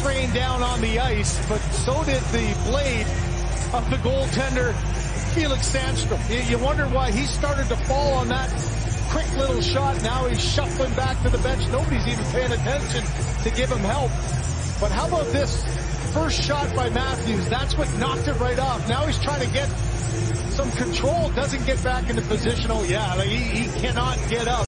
rained down on the ice, but so did the blade of the goaltender, Felix Sandstorm. You wonder why he started to fall on that quick little shot. Now he's shuffling back to the bench. Nobody's even paying attention to give him help. But how about this first shot by Matthews? That's what knocked it right off. Now he's trying to get some control, doesn't get back into position. Oh yeah, he cannot get up.